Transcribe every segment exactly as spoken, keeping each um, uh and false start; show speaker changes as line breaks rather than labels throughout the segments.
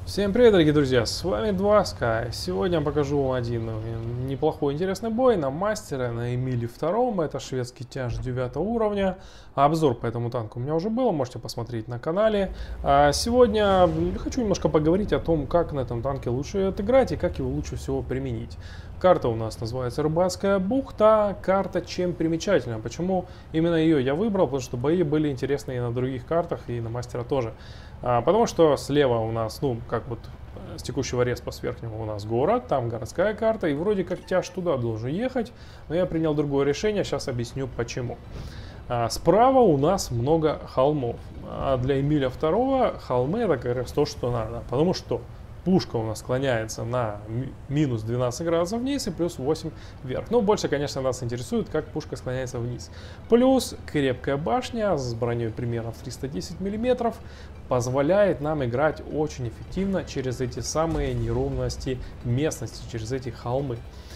Всем привет, дорогие друзья, с вами Дваска. Сегодня я покажу вам один неплохой интересный бой на мастера, на Эмиле втором. Это шведский тяж девятого уровня. Обзор по этому танку у меня уже был, можете посмотреть на канале. А сегодня хочу немножко поговорить о том, как на этом танке лучше отыграть и как его лучше всего применить. Карта у нас называется Рыбацкая бухта. Карта чем примечательна? Почему именно ее я выбрал? Потому что бои были интересные и на других картах, и на мастера тоже. А, потому что слева у нас, ну, как вот с текущего респа с верхнего у нас город, там городская карта, и вроде как тяж туда должен ехать, но я принял другое решение, сейчас объясню почему. А, справа у нас много холмов, а для Эмиля второго холмы это как раз то, что надо, потому что пушка у нас склоняется на минус двенадцать градусов вниз и плюс восемь вверх. Но больше, конечно, нас интересует, как пушка склоняется вниз. Плюс крепкая башня с броней примерно в триста десять миллиметров позволяет нам играть очень эффективно через эти самые неровности местности, через эти холмы.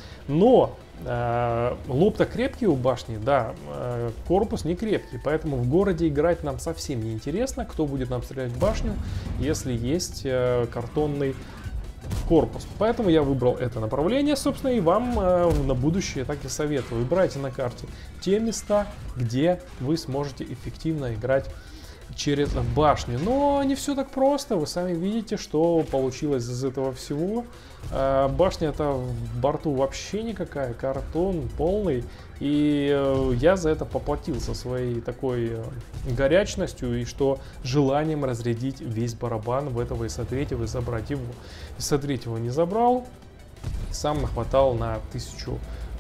Но э, лоб-то крепкий у башни, да, э, корпус не крепкий, поэтому в городе играть нам совсем не интересно, кто будет нам стрелять в башню, если есть э, картонный корпус. Поэтому я выбрал это направление, собственно, и вам э, на будущее так и советую. Выбирайте на карте те места, где вы сможете эффективно играть через башню. Но не все так просто. Вы сами видите, что получилось из этого всего. Башня-то в борту вообще никакая, картон полный. И я за это поплатился своей такой горячностью и что желанием разрядить весь барабан в этого ИСа третьего и забрать его. ИСа третьего не забрал, сам нахватал на тысячу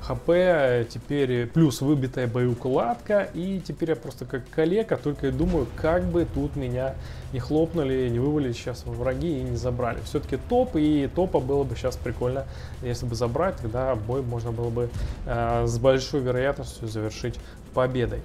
хп, теперь плюс выбитая боеукладка, и теперь я просто как коллега только и думаю, как бы тут меня не хлопнули, не вывалили сейчас во враги и не забрали. Все-таки топ, и топа было бы сейчас прикольно, если бы забрать, тогда бой можно было бы э, с большой вероятностью завершить победой.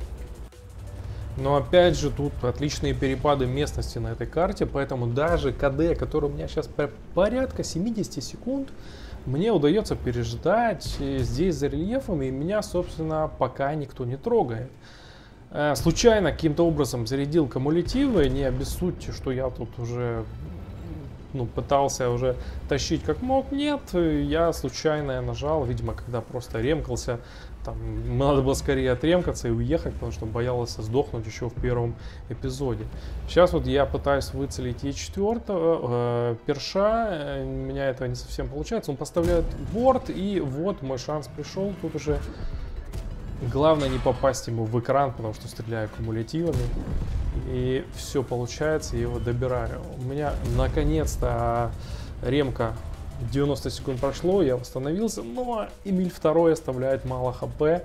Но опять же, тут отличные перепады местности на этой карте, поэтому даже КД, который у меня сейчас порядка семидесяти секунд, мне удается переждать здесь за рельефом, и меня, собственно, пока никто не трогает. Случайно каким-то образом зарядил кумулятивы, не обессудьте, что я тут уже ну, пытался уже тащить как мог. Нет, я случайно нажал, видимо, когда просто ремкался. Там, надо было скорее отремкаться и уехать, потому что боялся сдохнуть еще в первом эпизоде. Сейчас вот я пытаюсь выцелить Е четыре э, перша, у меня это не совсем получается. Он поставляет борт, и вот мой шанс пришел. Тут уже главное не попасть ему в экран, потому что стреляю кумулятивами. И все получается, я его добираю. У меня наконец-то ремка. девяносто секунд прошло, я восстановился, но Эмиль второй оставляет мало хп.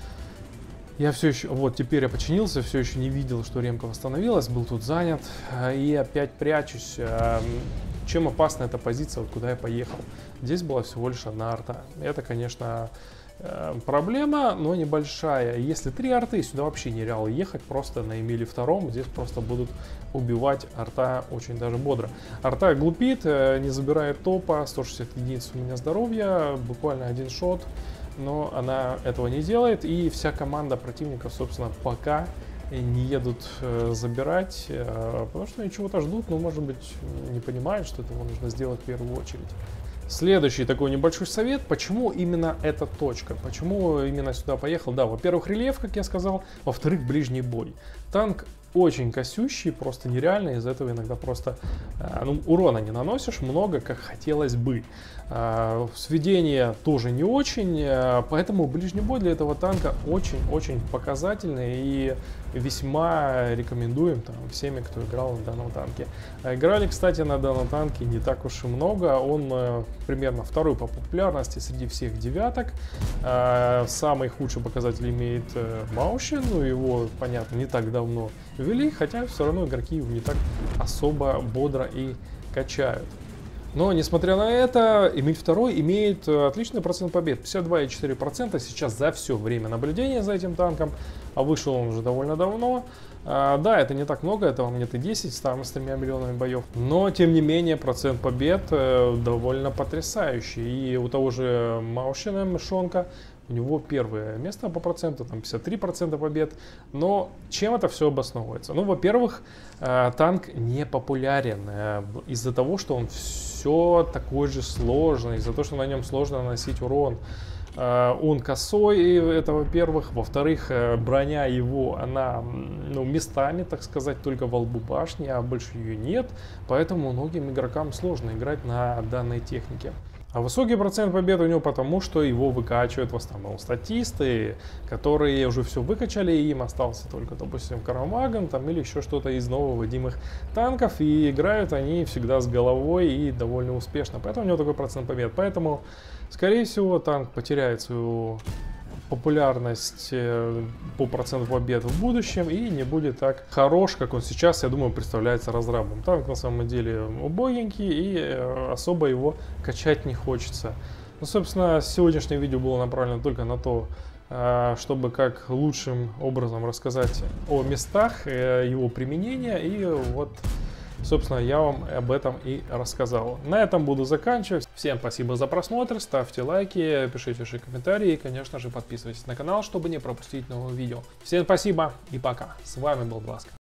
Я все еще, вот теперь я починился, все еще не видел, что ремка восстановилась, был тут занят. И опять прячусь. Чем опасна эта позиция, вот куда я поехал? Здесь была всего лишь одна арта. Это, конечно, проблема, но небольшая. Если три арты, сюда вообще нереально ехать, просто на Эмиле втором, здесь просто будут убивать арта очень даже бодро. Арта глупит, не забирает топа, сто шестьдесят единиц у меня здоровья, буквально один шот, но она этого не делает, и вся команда противников, собственно, пока не едут э, забирать, э, потому что они чего-то ждут, но, может быть, не понимают, что этого нужно сделать в первую очередь. Следующий такой небольшой совет, почему именно эта точка, почему именно сюда поехал. Да, во-первых, рельеф, как я сказал, во-вторых, ближний бой. Танк очень косющий, просто нереально, из-за этого иногда просто э, ну, урона не наносишь много, как хотелось бы. Э, сведение тоже не очень, э, поэтому ближний бой для этого танка очень-очень показательный и весьма рекомендуем там, всеми, кто играл на данном танке. Играли, кстати, на данном танке не так уж и много, он э, примерно второй по популярности среди всех девяток. Э, самый худший показатель имеет э, Маушин, ну его, понятно, не так давно ввели, хотя все равно игроки его не так особо бодро и качают. Но, несмотря на это, Эмиль второй имеет отличный процент побед, пятьдесят два и четыре десятых процента сейчас за все время наблюдения за этим танком, а вышел он уже довольно давно. А, да, это не так много, это вам не Т десять там с тремя миллионами боев, но, тем не менее, процент побед э, довольно потрясающий. И у того же Маушина, Мышонка, у него первое место по проценту, там пятьдесят три процента побед. Но чем это все обосновывается? Ну, во-первых, танк не популярен из-за того, что он все такой же сложный, из-за того, что на нем сложно наносить урон. Он косой, это во-первых. Во-вторых, броня его, она, ну, местами, так сказать, только во лбу башни, а больше ее нет. Поэтому многим игрокам сложно играть на данной технике. А высокий процент побед у него потому, что его выкачивают в основном статисты, которые уже все выкачали, и им остался только, допустим, Карамаган там, или еще что-то из нововводимых танков, и играют они всегда с головой и довольно успешно. Поэтому у него такой процент побед. Поэтому, скорее всего, танк потеряет свою популярность по проценту побед в будущем и не будет так хорош, как он сейчас, я думаю, представляется разрабом. Танк на самом деле убогенький, и особо его качать не хочется. Ну, собственно, сегодняшнее видео было направлено только на то, чтобы как лучшим образом рассказать о местах его применения, и вот, собственно, я вам об этом и рассказал. На этом буду заканчивать. Всем спасибо за просмотр, ставьте лайки, пишите ваши комментарии и, конечно же, подписывайтесь на канал, чтобы не пропустить новые видео. Всем спасибо и пока. С вами был Глазка.